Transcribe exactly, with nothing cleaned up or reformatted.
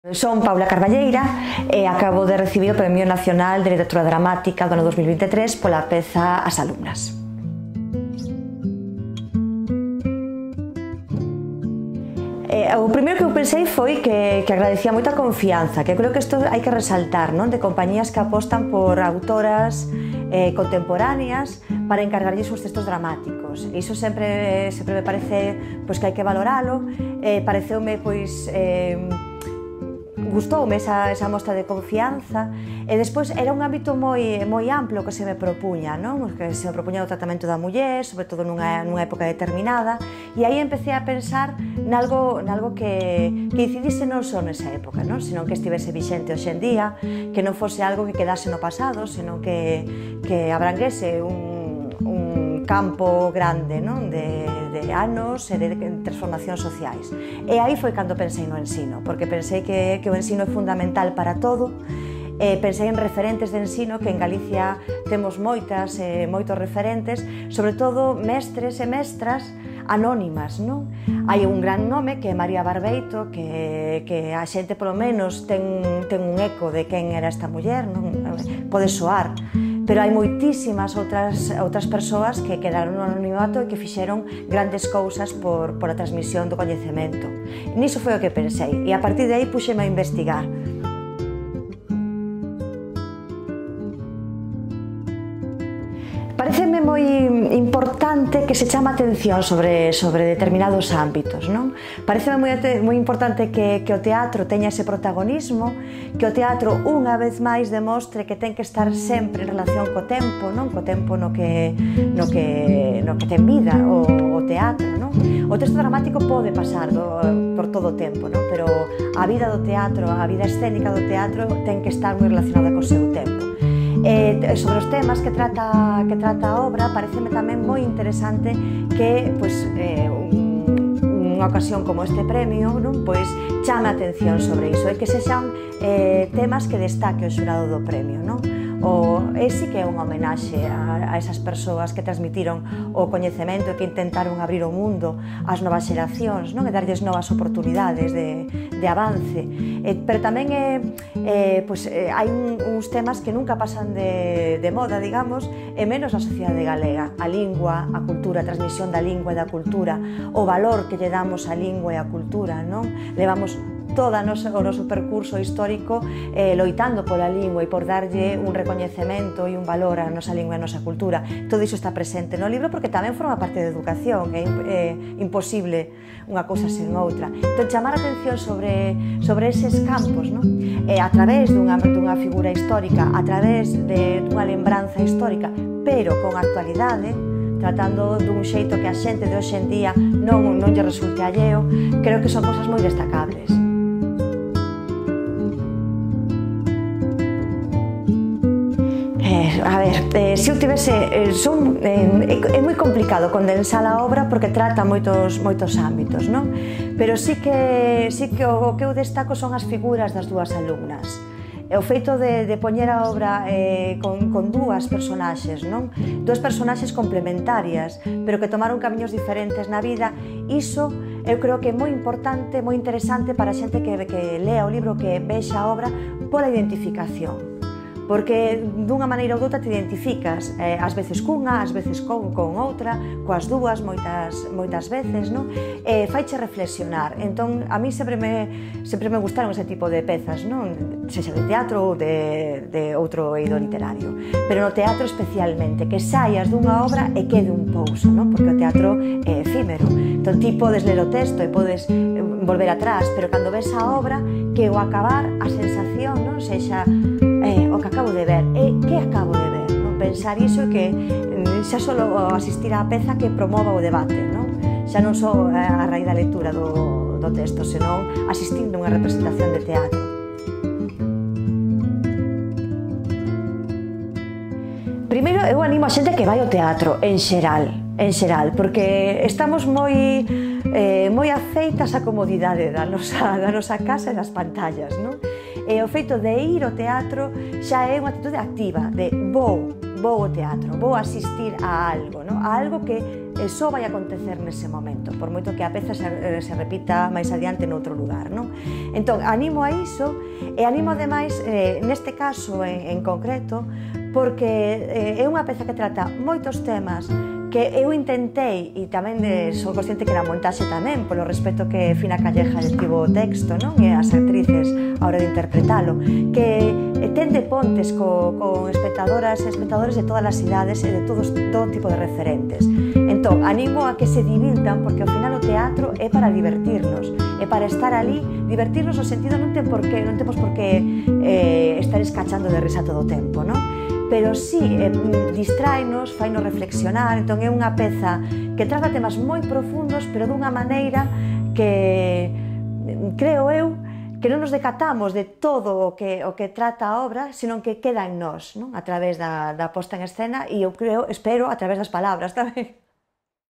Son Paula Carballeira e acabo de recibir o Premio Nacional de Literatura Dramática do ano dos mil vinte e tres pola peza As alumnas. Eh, o primeiro que eu pensei foi que, que agradecía moita confianza, que creo que isto hai que resaltar, non? De compañías que apostan por autoras eh, contemporáneas para encargarlles uns textos dramáticos. E iso sempre, sempre me parece pois, que hai que valoralo. Eh, pareceume pois, eh, gustoume esa, esa mostra de confianza e despois era un ámbito moi, moi amplo que se me propuña, non? Que se me propuña o tratamento da muller, sobre todo nunha, nunha época determinada, e aí empecé a pensar nalgo, nalgo que, que incidise non só nesa época, non? Senón que estivese vixente hoxe en día, que non fose algo que quedase no pasado, senón que, que abranguese un, un campo grande, non? De, de anos e de transformacións sociais. E aí foi cando pensei no ensino, porque pensei que, que o ensino é fundamental para todo. E pensei en referentes de ensino, que en Galicia temos moitas, eh, moitos referentes, sobre todo mestres e mestras anónimas, non? Hai un gran nome que é María Barbeito, que, que a xente polo menos ten, ten un eco de quen era esta muller, non? Pode soar, pero hai moitísimas outras, outras persoas que quedaron no anonimato e que fixeron grandes cousas por, por a transmisión do coñecemento. Niso foi o que pensei, e a partir de aí puxeme a investigar. Pareceme moi importante que se chame a atención sobre, sobre determinados ámbitos, non? Pareceme moi, moi importante que, que o teatro teña ese protagonismo, que o teatro unha vez máis demostre que ten que estar sempre en relación co tempo, non? Co tempo no que, no que, no que ten vida o, o teatro, non? O texto dramático pode pasar do, por todo o tempo, non? Pero a vida do teatro, a vida escénica do teatro ten que estar moi relacionada co seu tempo. Eh, sobre os temas que trata, que trata a obra, pareceme tamén moi interesante que pois, eh, un, unha ocasión como este premio, non? Pois, chame a atención sobre iso e que sexan eh, temas que destaque o xurado do premio, non? O, ese que é unha homenaxe a, a esas persoas que transmitiron o coñecemento e que intentaron abrir o mundo ás novas xeracións, non? E darlles novas oportunidades de, de avance. Eh, pero tamén é, eh, pues, eh, hai un, uns temas que nunca pasan de, de moda, digamos, e menos na sociedade galega. A lingua, a cultura, a transmisión da lingua e da cultura, o valor que lle damos á lingua e á cultura, non? Levamos todo o noso percurso histórico eh, loitando pola lingua e por darlle un recoñecemento e un valor á nosa lingua e á nosa cultura. Todo iso está presente no libro porque tamén forma parte da educación, é eh, imposible unha cousa sen outra. Entón, chamar a atención sobre, sobre eses campos, non? Eh, a través dunha, dunha figura histórica, a través de, dunha lembranza histórica, pero con actualidade, tratando dun xeito que a xente de hoxe en día non, non lle resulte alleo, creo que son cosas moi destacables. A ver, eh, se eu tivese, eh, son, eh, é, é moi complicado condensar a obra porque trata moitos, moitos ámbitos, non? Pero sí que, sí que o, o que eu destaco son as figuras das dúas alumnas. E o feito de, de poñer a obra eh, con, con dúas personaxes, non? Dúas personaxes complementarias, pero que tomaron camiños diferentes na vida, iso eu creo que é moi importante, moi interesante para a xente que, que lea o libro, que vexa a obra pola identificación. Porque dunha maneira ou doutra te identificas, eh, ás veces cunha, ás veces con, con outra, coas dúas moitas, moitas veces, non? E faiche reflexionar. Entón, a mí sempre me, sempre me gustaron ese tipo de pezas, non? Sexa de teatro ou de, de outro eido literario. Pero no teatro especialmente, que saias dunha obra e quede un pouso, non? Porque o teatro é efímero. Entón, ti podes ler o texto e podes volver atrás, pero cando ves a obra, que o acabar, a sensación, non? Sexa eh, o que acabo de ver, e que acabo de ver, non? Pensar iso que xa só asistir á peza que promova o debate, non? Xa non só a raíz da lectura do, do texto, senón asistindo a unha representación de teatro. Primeiro, eu animo a xente que vai ao teatro, en xeral, en xeral, porque estamos moi, eh, moi afeitas á comodidade da nosa, da nosa casa e das pantallas, non? E o feito de ir ao teatro xa é unha actitude activa, de vou, vou ao teatro, vou asistir a algo, non? A algo que e só vai acontecer nese momento, por moito que a peza se, se repita máis adiante noutro lugar, non? Entón, animo a iso, e animo ademais, eh, neste caso en, en concreto, porque eh, é unha peza que trata moitos temas que eu intentei, e tamén eh, sou consciente que na montaxe tamén, polo respeto que Fina Calleja estivo o texto, non? E as actrices a hora de interpretalo, que eh, tende pontes co, con espectadoras e espectadores de todas as idades e de todos, todo tipo de referentes. Entón, animo a que se divirtan, porque ao final o teatro é para divertirnos, é para estar ali, divertirnos no sentido non ten por qué, non temos por que eh, estar escachando de risa todo o tempo, non? Pero sí, eh, distráenos, fainos reflexionar, entón é unha peza que trata temas moi profundos, pero dunha maneira que, creo eu, que non nos decatamos de todo o que, o que trata a obra, senón que queda en nós, non? A través da, da posta en escena, e eu creo, espero, a través das palabras tamén.